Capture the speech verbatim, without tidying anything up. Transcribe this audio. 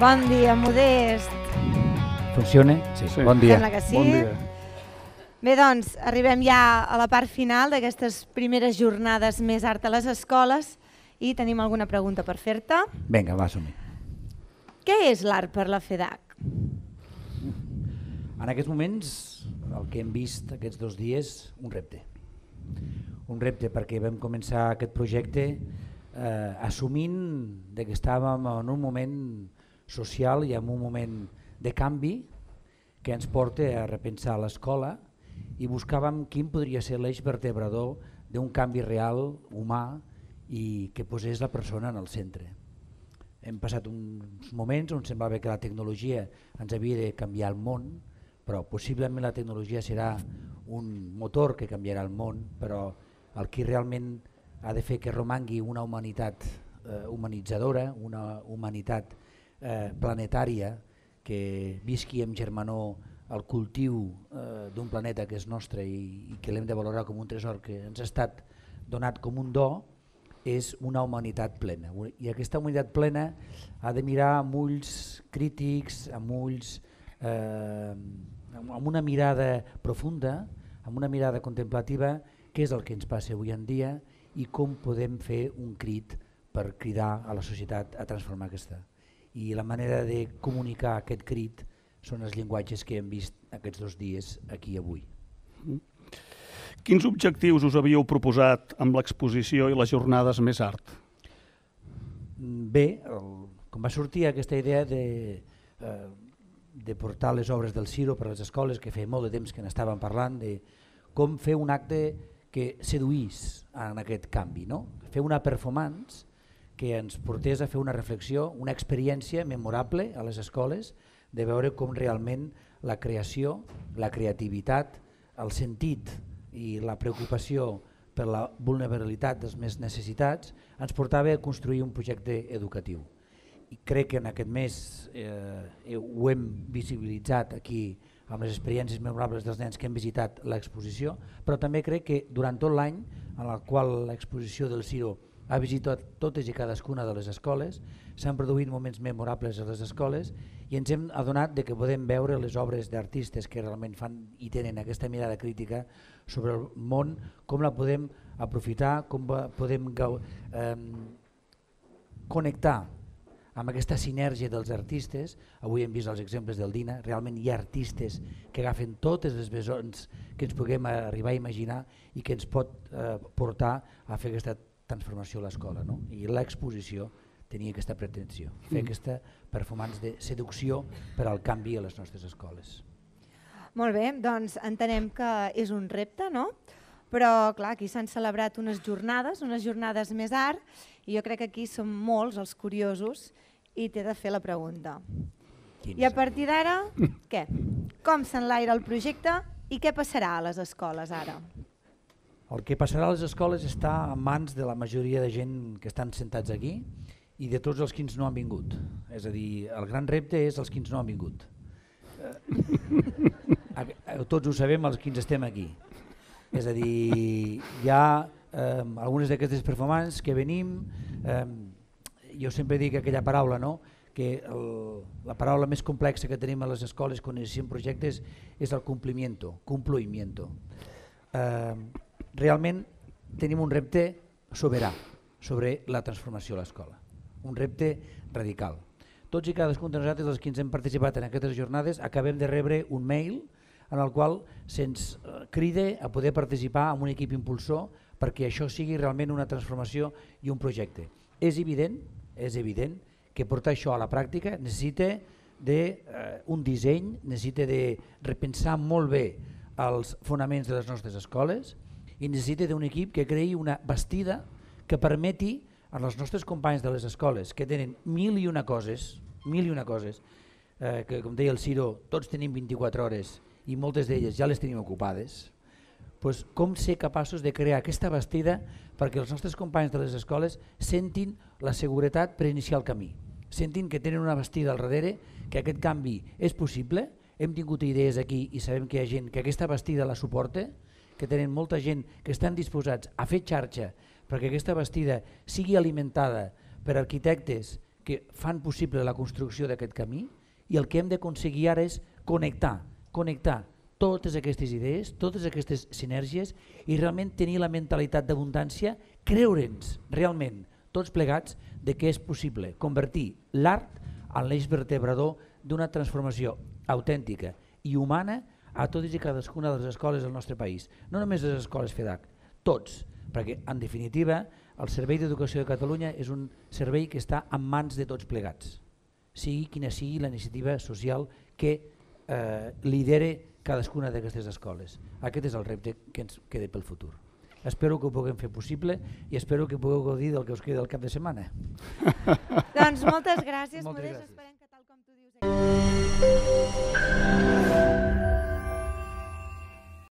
Bon dia, Modest. Funciona? Sí, sí. Bon dia. Sembla que sí. Bon dia. Bé, doncs, arribem ja a la part final d'aquestes primeres jornades Més Art a les escoles i tenim alguna pregunta per fer-te. Vinga, va, som-hi. Què és l'art per la FEDAC? En aquests moments, el que hem vist aquests dos dies, un repte. Un repte perquè vam començar aquest projecte eh, assumint de que estàvem en un moment social i en un moment de canvi que ens porta a repensar l'escola i buscàvem quin podria ser l'eix vertebrador d'un canvi real, humà i que posés la persona en el centre. Hem passat uns moments on semblava que la tecnologia ens havia de canviar el món, però possiblement la tecnologia serà un motor que canviarà el món, però el que realment ha de fer que romangui una humanitat eh, humanitzadora, una humanitat eh, planetària, que visqui amb germanor el cultiu eh, d'un planeta que és nostre i, i que l'hem de valorar com un tresor que ens ha estat donat com un do, és una humanitat plena. I aquesta humanitat plena ha de mirar amb ulls crítics, amb ulls, eh, amb una mirada profunda, amb una mirada contemplativa, què és el que ens passa avui en dia i com podem fer un crit per cridar a la societat a transformar aquesta. I la manera de comunicar aquest crit són els llenguatges que hem vist aquests dos dies aquí avui. Quins objectius us havíeu proposat amb l'exposició i les jornades Més Art? Bé, el, com va sortir aquesta idea de, eh, de portar les obres del Ciro per a les escoles, que feia molt de temps que n'estàvem parlant, de com fer un acte que seduís en aquest canvi, no? Fer una performance que ens portés a fer una reflexió, una experiència memorable a les escoles, de veure com realment la creació, la creativitat, el sentit i la preocupació per la vulnerabilitat dels més necessitats ens portava a construir un projecte educatiu. I crec que en aquest mes eh, ho hem visibilitzat aquí amb les experiències memorables dels nens que hem visitat l'exposició, però també crec que durant tot l'any en el qual l'exposició del Ciro ha visitat totes i cadascuna de les escoles, s'han produït moments memorables a les escoles i ens hem adonat de que podem veure les obres d'artistes que realment fan i tenen aquesta mirada crítica sobre el món, com la podem aprofitar, com podem eh, connectar amb aquesta sinergia dels artistes. Avui hem vist els exemples del Dina, realment hi ha artistes que agafen totes les vessants que ens puguem arribar a imaginar i que ens pot eh, portar a fer aquesta transformació a l'escola, no? I l'exposició tenia aquesta pretensió, fer mm. aquesta performance de seducció per al canvi a les nostres escoles. Molt bé, doncs entenem que és un repte, no? Però clar, aquí s'han celebrat unes jornades, unes jornades Més Art, i jo crec que aquí som molts els curiosos i t'he de fer la pregunta. I a partir d'ara, què? Com s'enlaira el projecte i què passarà a les escoles ara? El que passarà a les escoles està en mans de la majoria de gent que estan sentats aquí i de tots els que no han vingut. És a dir, el gran repte és els que no han vingut. Eh, tots ho sabem els que estem aquí. És a dir, hi ha eh, algunes d'aquestes performances que venim, eh, jo sempre dic aquella paraula, no? Que el, la paraula més complexa que tenim a les escoles quan iniciem projectes és el complimiento, complimiento. Eh, Realment tenim un repte soberà sobre la transformació a l'escola, un repte radical. Tots i cadascun de nosaltres, els que ens hem participat en aquestes jornades, acabem de rebre un mail en el qual se'ns crida a poder participar en un equip impulsor perquè això sigui realment una transformació i un projecte. És evident, és evident que portar això a la pràctica necessita d'un disseny, necessita de repensar molt bé els fonaments de les nostres escoles i necessita d'un equip que creï una bastida que permeti als nostres companys de les escoles que tenen mil i una coses, mil i una coses, eh, que com deia el Ciro, tots tenim vint-i-quatre hores i moltes d'elles ja les tenim ocupades, pues com ser capaços de crear aquesta bastida perquè els nostres companys de les escoles sentin la seguretat per iniciar el camí, sentin que tenen una bastida al darrere, que aquest canvi és possible, hem tingut idees aquí i sabem que hi ha gent que aquesta bastida la suporta, que tenen molta gent que estan disposats a fer xarxa perquè aquesta bastida sigui alimentada per arquitectes que fan possible la construcció d'aquest camí, i el que hem d'aconseguir ara és connectar, connectar totes aquestes idees, totes aquestes sinergies i realment tenir la mentalitat d'abundància, creure'ns realment tots plegats de que és possible convertir l'art en l'eix vertebrador d'una transformació autèntica i humana a totes i cadascuna de les escoles del nostre país. No només les escoles FEDAC, tots, perquè en definitiva el Servei d'Educació de Catalunya és un servei que està en mans de tots plegats, sigui quina sigui la iniciativa social que eh, lidere cadascuna d'aquestes escoles. Aquest és el repte que ens queda pel futur. Espero que ho puguem fer possible i espero que pugueu gaudir del que us queda el cap de setmana. Doncs moltes gràcies. Moltes gràcies. Esperem que tal com tu dius...